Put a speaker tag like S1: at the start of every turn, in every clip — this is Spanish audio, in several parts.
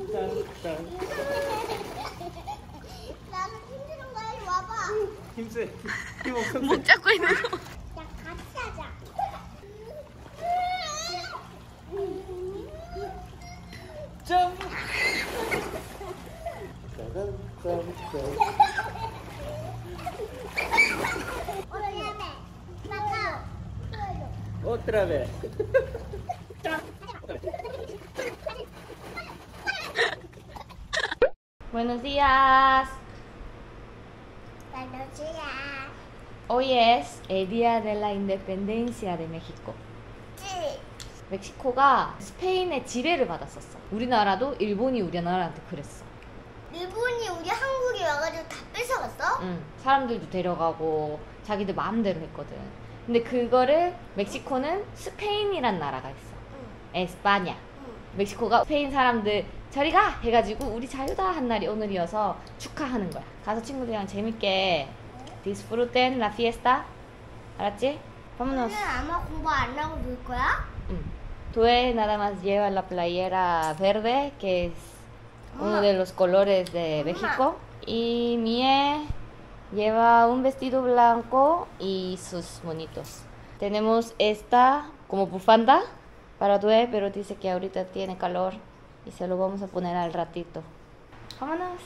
S1: 나도 힘드는 거야. 이리 와봐.
S2: 힘세. 힘 없어.
S3: 못 잡고 있는 거.
S1: 야, 같이 하자.
S2: 점. Otra vez.
S3: Buenos días.
S1: Buenos días.
S3: Hoy es el día de la independencia de México.
S1: 찌.
S3: 멕시코가 스페인의 지배를 받았었어. 우리나라도 일본이 우리나라한테 그랬어.
S1: 일본이 우리 한국에 와가지고 다 뺏어갔어?
S3: 응, 사람들도 데려가고 자기들 마음대로 했거든. 근데 그거를 멕시코는 스페인이란 나라가 있어.
S1: 응.
S3: 에스파냐.
S1: 응.
S3: 멕시코가 스페인 사람들 저리 가! 해가지고 우리 자유다 한 날이 오늘이어서 축하하는 거야. 가서 친구들이랑 재밌게 disfruten la fiesta. 알았지? vámonos.
S1: 오늘 아마 공부 안 하고 놀 거야?
S3: Tue nada más lleva la playera verde, que es uno de los colores de México. Y Mie lleva un vestido blanco y sus monitos. Tenemos esta como bufanda para Tue, pero dice que ahorita tiene calor y se lo vamos a poner al ratito. ¡Vámonos!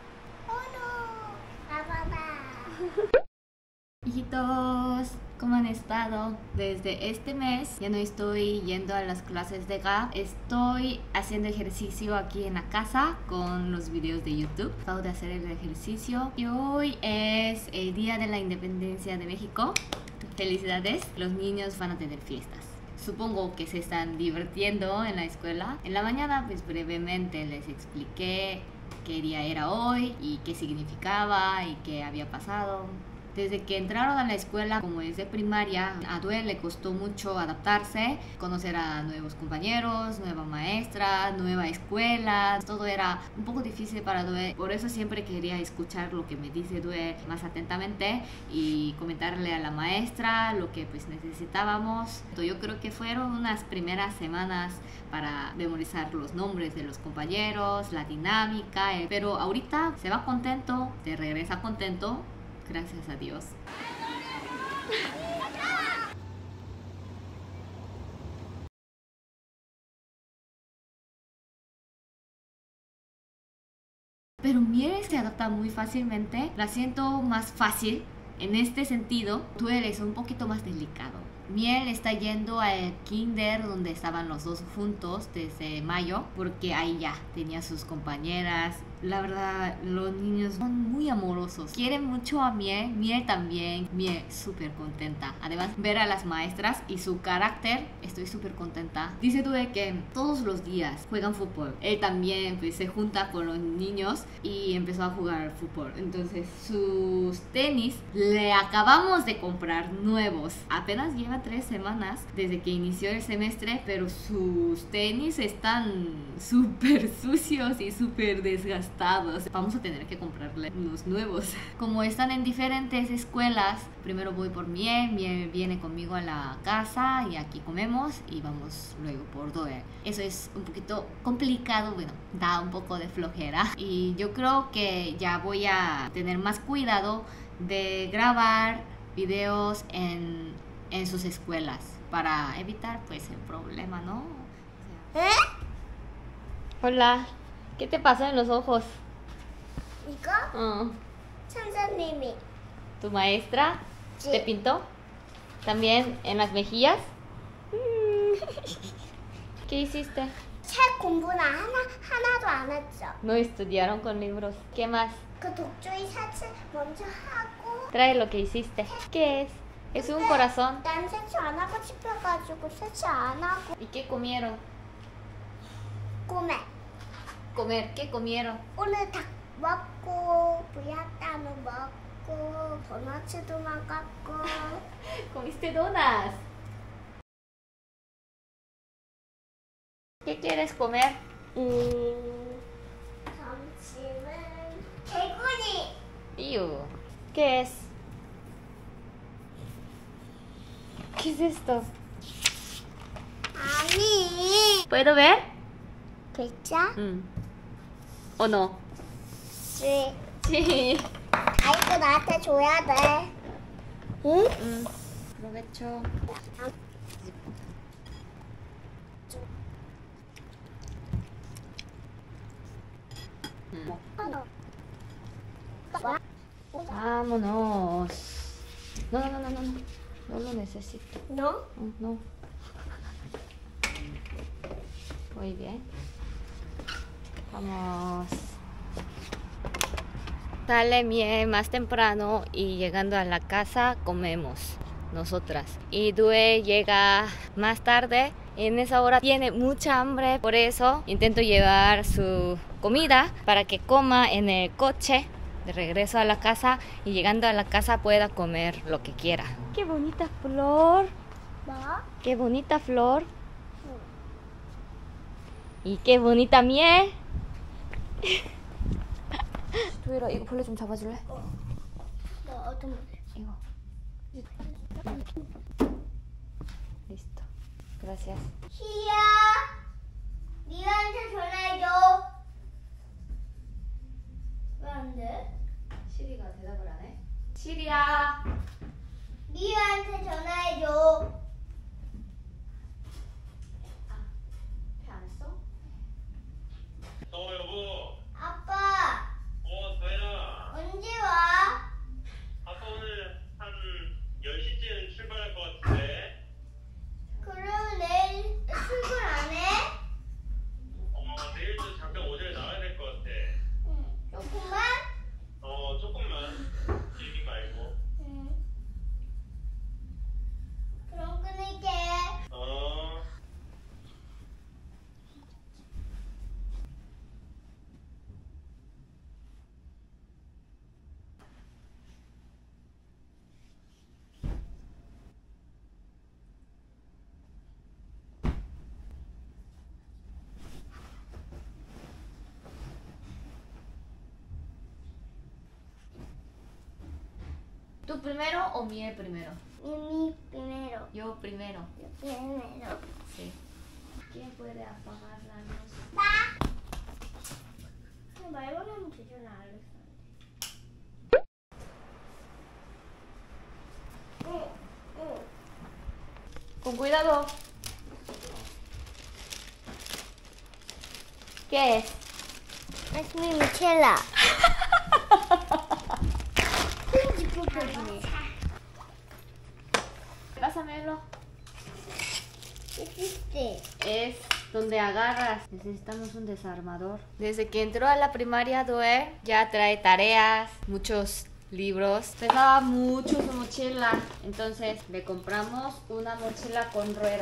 S3: Hijitos, ¿cómo han estado? Desde este mes ya no estoy yendo a las clases de GAP. Estoy haciendo ejercicio aquí en la casa con los videos de YouTube. Acabo de hacer el ejercicio y hoy es el Día de la Independencia de México. Felicidades, los niños van a tener fiestas. Supongo que se están divirtiendo en la escuela. En la mañana pues brevemente les expliqué qué día era hoy y qué significaba y qué había pasado. Desde que entraron a la escuela, como es de primaria, a Due le costó mucho adaptarse, conocer a nuevos compañeros, nueva maestra, nueva escuela. Todo era un poco difícil para Due. Por eso siempre quería escuchar lo que me dice Due más atentamente y comentarle a la maestra lo que pues necesitábamos. Yo creo que fueron unas primeras semanas para memorizar los nombres de los compañeros, la dinámica, pero ahorita se va contento, se regresa contento. Gracias a Dios. Pero Miel se adapta muy fácilmente. La siento más fácil en este sentido. Tú eres un poquito más delicado. Miel está yendo al kinder donde estaban los dos juntos desde mayo, porque ahí ya tenía sus compañeras. La verdad, los niños son muy amorosos, quieren mucho a Miel, Miel también. Miel súper contenta. Además, ver a las maestras y su carácter, estoy súper contenta. Dice Due que todos los días juegan fútbol. Él también pues, se junta con los niños y empezó a jugar fútbol. Entonces, sus tenis le acabamos de comprar nuevos. Apenas lleva 3 semanas desde que inició el semestre, pero sus tenis están súper sucios y súper desgastados. Vamos a tener que comprarle unos nuevos. Como están en diferentes escuelas, primero voy por Miel. Miel viene conmigo a la casa y aquí comemos y vamos luego por Due. Eso es un poquito complicado, bueno, da un poco de flojera y yo creo que ya voy a tener más cuidado de grabar videos en sus escuelas para evitar pues el problema, ¿no?
S1: ¿Eh?
S3: Hola, ¿qué te pasa en los ojos?
S1: 이거? 선생님이.
S3: ¿Tu maestra
S1: Sí.
S3: te pintó? ¿También en las mejillas? ¿Qué hiciste?
S1: 책 공부는 하나도 안 했죠.
S3: No estudiaron con libros. ¿Qué más?
S1: 그 독주의 사진 먼저 하고.
S3: Trae lo que hiciste. ¿Qué es? Es un corazón.
S1: 난 세차 안 하고 싶어가지고 세차 안 하고.
S3: ¿Y qué comieron?
S1: 꿈에.
S3: Comer, ¿qué comieron?
S1: 오늘 닭 먹고 부야따는 먹고 도넛도 먹었고.
S3: Comiste donas. ¿Qué quieres comer?
S1: 점심은 개구리.
S3: Iu. ¿Qué es? ¿Qué es esto?
S1: 아니.
S3: ¿Puedo ver?
S1: 글자?
S3: ¿O no?
S1: 씨.
S3: Sí.
S1: 아이고 나한테 줘야 돼. 응?
S3: Provecho. Vámonos. No, no, no, no, no. No lo necesito.
S1: 너?
S3: No. Muy bien. Vamos. Sale Mie más temprano y llegando a la casa comemos nosotras. Y Due llega más tarde. En esa hora tiene mucha hambre, por eso intento llevar su comida para que coma en el coche de regreso a la casa y llegando a la casa pueda comer lo que quiera. ¡Qué bonita flor!
S1: 뭐?
S3: ¡Qué bonita flor! ¡Y qué bonita miel! 도일아 이거 벌레 좀 잡아줄래?
S1: 너 어떤 거?
S3: 이거. Listo. Gracias.
S1: 시야, 니한테 전화해줘. 왜 안 돼?
S3: 시리가 대답을 안 해? 시리야.
S1: 니한테 전화해줘.
S3: 배 안 했어?
S4: 여보.
S1: 아빠,
S4: 도현아.
S1: 언제 와?
S4: 아빠 오늘 한 10시쯤 출발할 것 같은데.
S1: 그럼 내일 출근 안 해?
S4: 내일도 잠깐 오전에 나와야 될 것 같아.
S1: 조금만?
S4: 조금만. 길게 말고.
S1: 응. 그럼 끊을게.
S4: 어.
S3: ¿Tú primero o Miel primero?
S1: Mimi primero.
S3: Yo primero.
S1: Yo primero.
S3: Sí. ¿Quién puede apagar la luz?
S1: 말만 하면 되잖아, 알렉스. 응.
S3: Con cuidado. ¿Qué es?
S1: Es mi michela. 푸푸푸푸.
S3: Pásamelo.
S1: ¿Qué hiciste?
S3: Es donde agarras. Necesitamos un desarmador. Desde que entró a la primaria, Due ya trae tareas, muchos libros. Pesaba mucho su mochila. Entonces le compramos una mochila con rueda.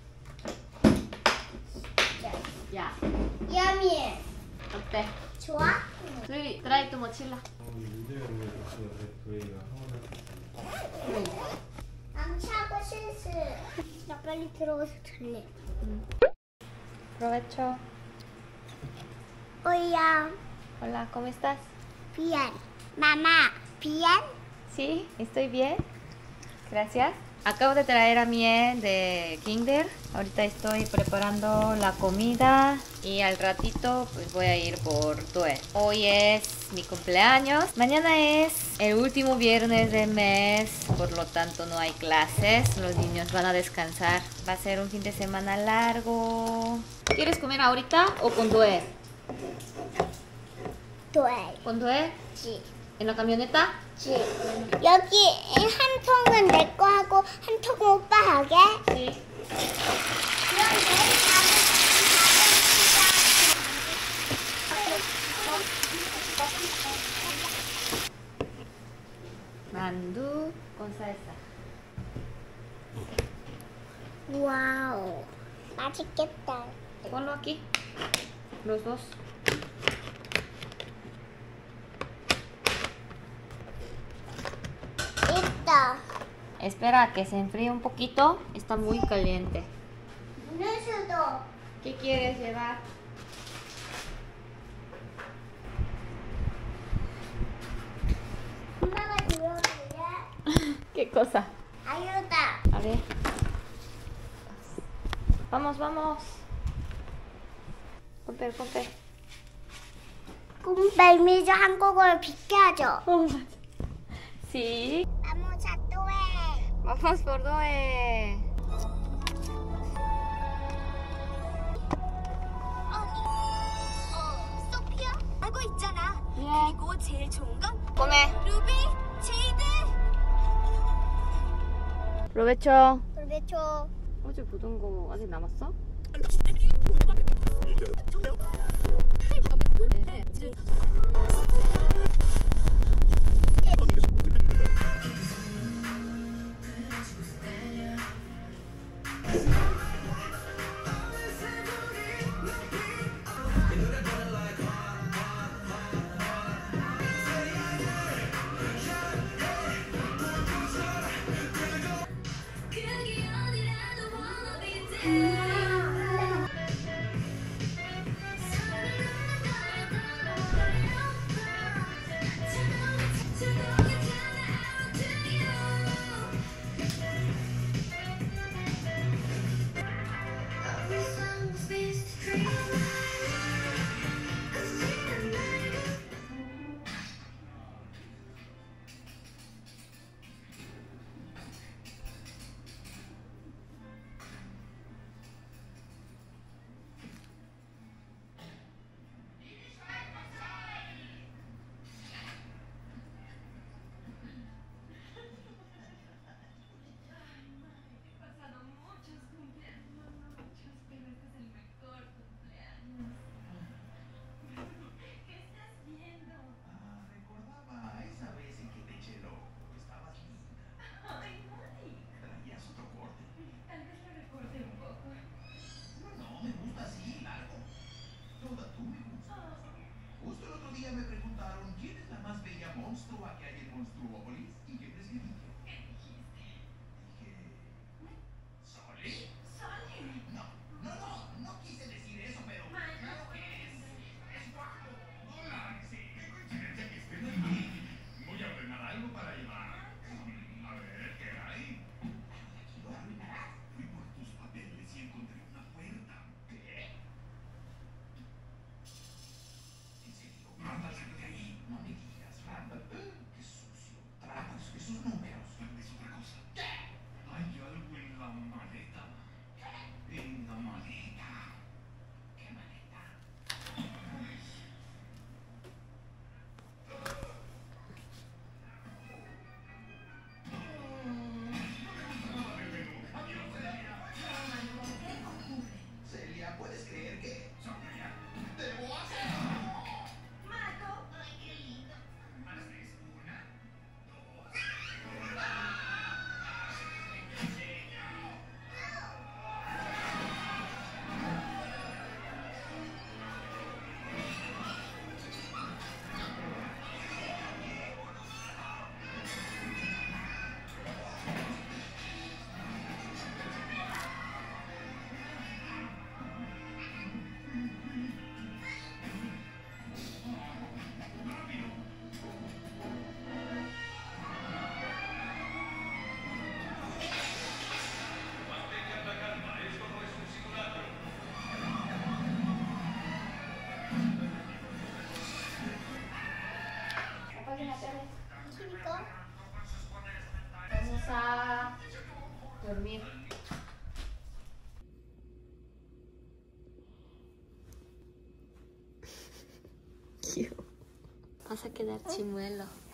S3: Ya.
S1: 야미해.
S3: 어때?
S1: 좋아?
S3: Due, trae tu mochila.
S1: 안 차고 실수. 나 빨리 들어가서 잘래.
S3: Provecho.
S1: Hola.
S3: Hola, ¿cómo estás?
S1: Bien. Mamá, ¿bien?
S3: Sí, estoy bien. Gracias. Acabo de traer a Mie de Kinder. Ahorita estoy preparando la comida y al ratito pues voy a ir por Due. Hoy es mi cumpleaños. Mañana es el último viernes del mes, por lo tanto no hay clases. Los niños van a descansar. Va a ser un fin de semana largo. ¿Quieres comer ahorita o con Due?
S1: 돼.
S3: ¿Con Due?
S1: 지.
S3: ¿En la camioneta?
S1: 지. 여기 한 통은 내 거 하고 한 통은 오빠 하게.
S3: Sí.
S1: 그럼 내일
S3: Mandu con salsa.
S1: 와우. 맛있겠다.
S3: Ponlo aquí. Los dos.
S1: 있다.
S3: Espera a que se enfríe un poquito. Está muy caliente.
S1: 음료수도.
S3: ¿Qué quieres llevar?
S1: 엄마가 들어줄래?
S3: ¿Qué cosa?
S1: 아유다.
S3: A ver. Vamos, vamos. Ponte, ponte.
S1: con permiso 한국어를 비켜줘.
S3: Sí.
S1: Vamos a Tue.
S3: Vamos por Doe.
S1: 소피아? 하고 있잖아.
S3: 예.
S1: 그리고 제일 좋은 건
S3: Come.
S1: 루비, 제이드.
S3: Provecho.
S1: 그렇죠.
S3: 어제 보던 거 아직 남았어? Vamos a dormir. Vas a quedar chimuelo.